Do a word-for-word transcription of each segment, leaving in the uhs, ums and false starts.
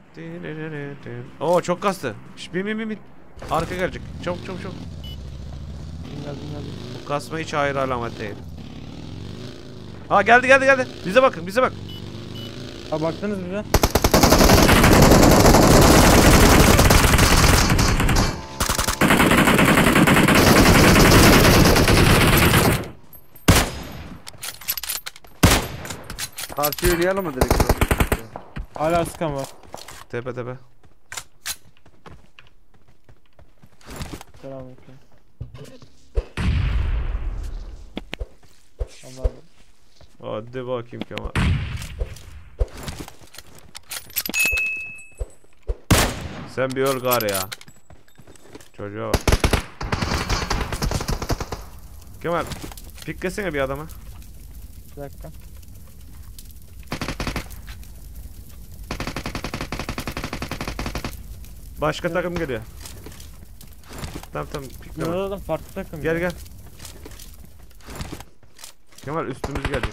Oo çok kastı. Şş, bin bin bin bin. Arka gelecek. Çabuk çabuk çabuk. Bu kasma hiç hayır alamet değil. Ha geldi geldi geldi. Bize bakın bize bak. Ha baktınız bize. Karşıya oynayalım mı direkt? Hala sıkan var. Tepe tepe. Selamünaleyküm. Allah'ım. Hadi bakayım Kemal. Sen bir öl gari ya. Çocuğa bak. Kemal piklesene bir adama. Bir dakika. Başka evet. Takım geliyor. Tamam tamam pikleme. Burada da farklı takım. Gel ya. gel. Kemal üstümüz gelecek.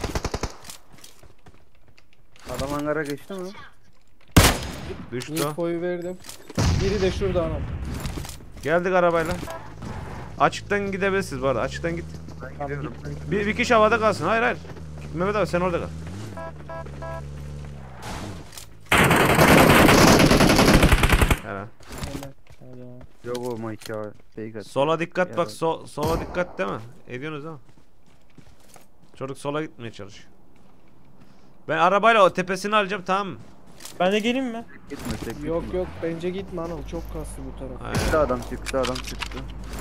Adam hangara geçti mi? Düştü. Infoyu verdim. Biri de şurada anam. Geldik arabayla. Açıktan gidebilirsiniz bu arada. Açıktan git. Ben gidiyorum. Bir, bir kişi havada kalsın. Hayır hayır. Mehmet abi sen orada kal. Helal. Yok o Mike ya. Fake Sola dikkat Ya. bak. So, sola dikkat değil mi? Ediyorsunuz ama. Çocuk sola gitmeye çalışıyor. Ben arabayla o tepesini alacağım, tamam mı? Ben de geleyim mi? Gitme tek Yok gitme. yok bence gitme anam, çok kastı bu taraf. Aynen. Çıktı adam çıktı adam çıktı.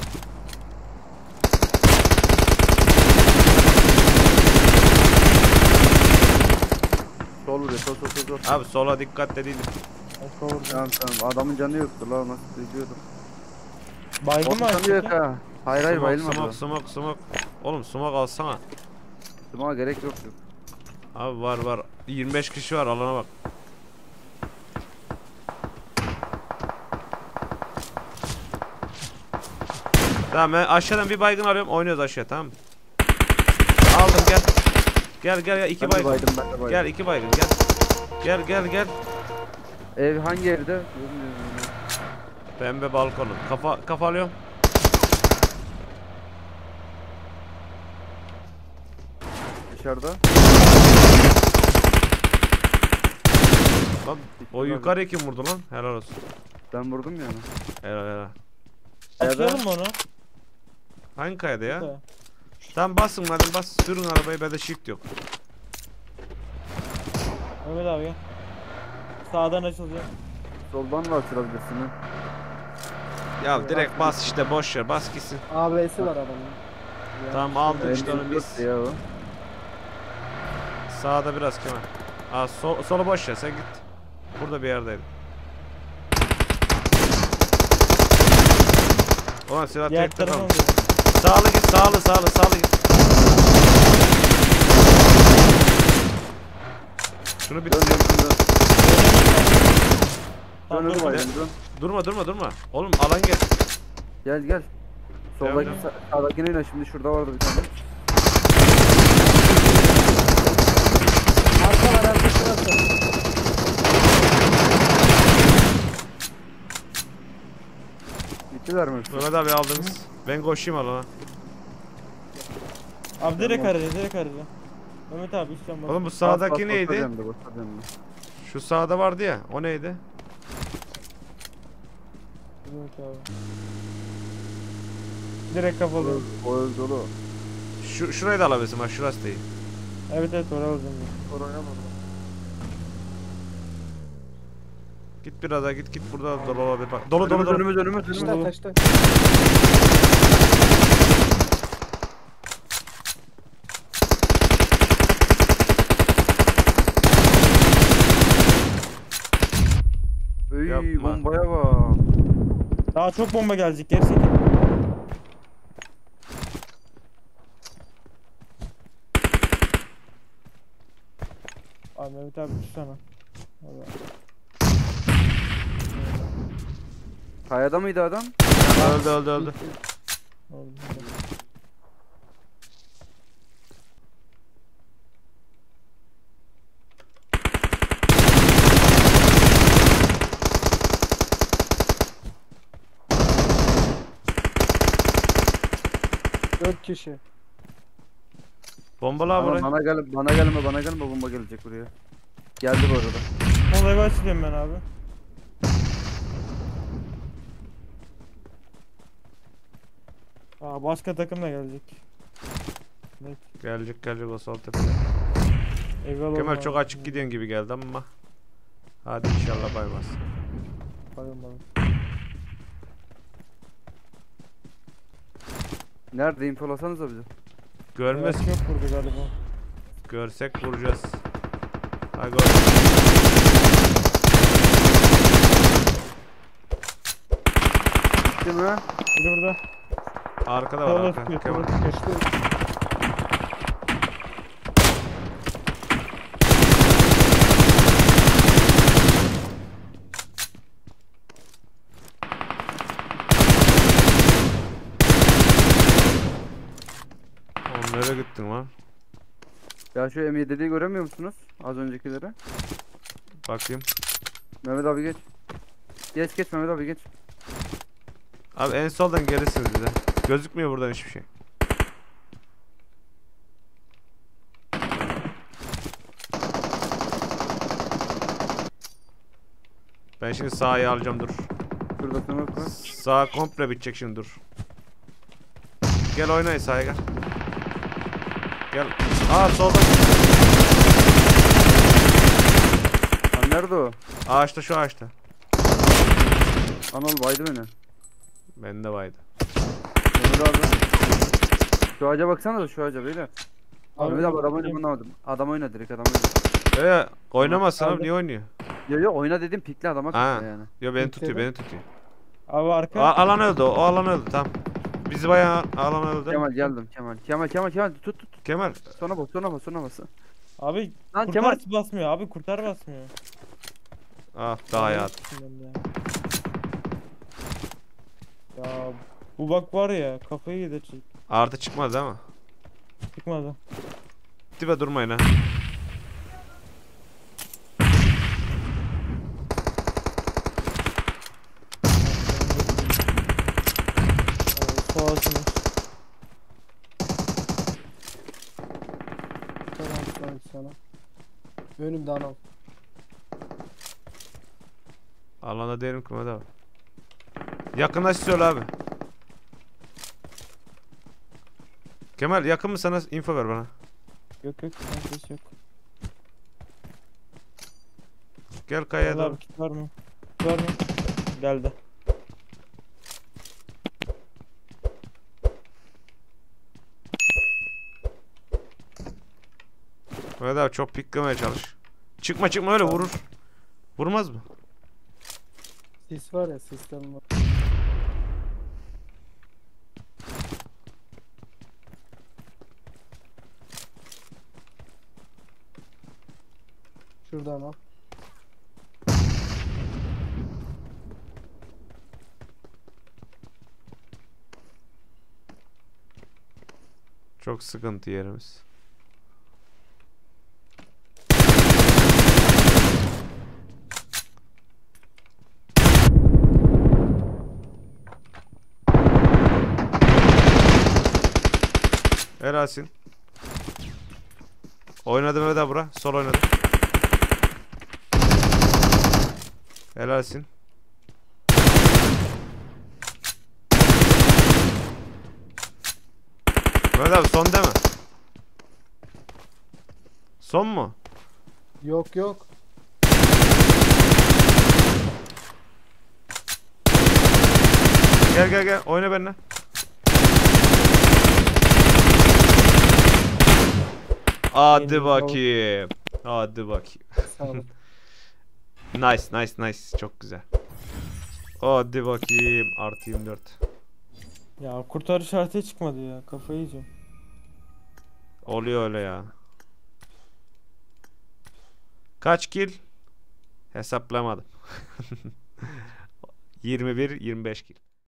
Sol vuruyor sol sol sol sol. Abi sola dikkat dediydim. Tamam tamam adamın canı yoktu la nasıl duyuyordum. Baygın mı Canı yok açtık? ha. Hayır hayır Smoke, bayılmadı. smoke, smoke, smoke. Oğlum smoke alsana. Smoke'a gerek yok yok. Abi var var. yirmi beş kişi var, alana bak. Tamam ben aşağıdan bir baygın arıyorum, oynuyoruz aşağı, tamam mı? Aldım gel. Gel gel gel iki Ben de baygın. baydım ben de baydım. Gel iki baygın gel. Gel gel gel. Ev hangi evde? Bilmiyorum. Pembe balkonu. Kafa kafa alıyorum. Dışarıda. Lan o yukarı kim vurdu lan? Helal olsun. Ben vurdum ya onu. Helal helal. Açalım mı onu? Hangi kayada ya? Burada. Tamam basın madem, bas sürün arabayı, bende shift yok. Mehmet abi gel. Sağdan açılacak. Soldan da açılabilirsin ha. Ya direkt bas işte, boş ver, bas gitsin. A B S var adamın. Ya. Tamam aldık işte onu biz. Ya o. Sağda biraz Kemal. Aa sol, solu boş ver, sen git. Burada bir yerdeydim. Ulan silah Diğer tekte tarafa kalmış. mı? Sağlı git, sağlı sağlı sağlı git. Şunu bir Dön dön dön. Tamam, Dön dur, hadi baydım hadi. dön. durma durma durma. Oğlum alan gel. Gel gel. Soldaki Devam, sa sağdakine in şimdi şurada vardı bir tane. Arka var, arka şurası. Gittiler mi? Mehmet abi aldınız. Ben koşayım alana. Abi direkt arayacağız, direkt arayacağız. Mehmet abi üstten bak. Oğlum bu Bas, bas, sağdaki bas, neydi? bas, döndü, bas, döndü. Şu sağda vardı ya. O neydi? Mehmet abi. Direkt kapalı. O öldü dolu. Şu şurayı da alabilirsin bak, şurası değil. Evet evet oraya alacağım. Oraya mı? Git biraz daha git git, burada da dolu olabilir bak. Dolu dolu Önümüz dolu. önümüz önümüz önümüz. Taşta taşta. Ey Yapma. bombaya bak. Daha çok bomba gelecek gerçekten. Abi Mehmet abi tutsana. Allah. Kayada mıydı adam? Öldü öldü öldü. Oldu. dört kişi. Bombala Ama burayı. bana gel bana gelme bana gelme bomba gelecek buraya. Geldi bu arada. Son eve açıyorum ben abi. Aa, başka takım da gelecek. Evet. Gelecek gelecek o sol tepede. Eyvallah. Kemal abi. çok açık gidiyorsun gibi geldi ama. Hadi inşallah baymaz. Bakın bakın. Nerede infolasanıza bize. Görmez. Evet, çok vurdu galiba. Görsek vuracağız. Ha gör. Değil mi? Biri burada. Arkada var Sola arka. sıkıyor, Kemal. sola sıkıyor. Geçti. Oğlum nereye gittin lan? Ya şu M yedi'yi göremiyor musunuz? Az öncekileri. Bakayım. Mehmet abi geç. Geç geç Mehmet abi geç. Abi en soldan gelirsiniz bize. Gözükmüyor buradan hiçbir şey. Ben şimdi sağı alacağım dur. Şurada smoke var. Sağ komple bitecek şimdi dur. Gel oynayın sağa gel. Gel. Aa solda. Lan nerede o? Ağaçta şu ağaçta. Anıl baydı beni. Bende vardı. Mehmet abi. Şu ağaca baksana da şu ağaca beyler. Abi, Mehmet abi adam bakayım. oyna anlamadım. Adam oyna direkt adam oyna. Ee oynamazsın abi Aldım. niye oynuyor? Yo yo oyna dedim pikli adama Ha. kısa yani. Yo beni Bitti tutuyor mi? beni tutuyor. Abi arka. O alan öldü o alan öldü tamam. Biz bayağı alan öldü. Kemal geldim Kemal. Kemal Kemal Kemal tut tut. Kemal. Sonra bas sonra bas sonra bas. Abi Lan kurtar Kemal. basmıyor abi, kurtar basmıyor. Ah daha ya. Ya bu bak var ya, kafayı yedecek. Artı çıkmaz ama. Çıkmadı. Dibe durmayın ha. Soğasınız. Tamam tamam sana. Önümde anam. Alanda değilim ki Mehmet abi. Yakınlaş söyle abi. Kemal yakın mı sana info ver bana. Yok yok, hiç yok. Gel kayaya Vallahi doğru. kit var mı? Kit var mı? Geldi. Mehmet abi çok piklemeye çalış. Çıkma çıkma öyle vurur. Vurmaz mı? Sis var ya sistem var. Şurada anam. Çok sıkıntı yerimiz. Helalsin. Oynadım Mehmet abi bura. Sol oynadım. Helalsin. Mehmet abi son deme. Son mu? Yok yok. Gel gel gel oyna benimle. Hadi Benim bakayım. Hadi bakayım. Sağ olun. Nice nice nice çok güzel. Hadi bakayım artı yirmi dört. Ya kurtar işareti çıkmadı ya, kafayı yiyeceğim. Oluyor öyle ya. Kaç kill? Hesaplamadım. yirmi bir yirmi beş kill.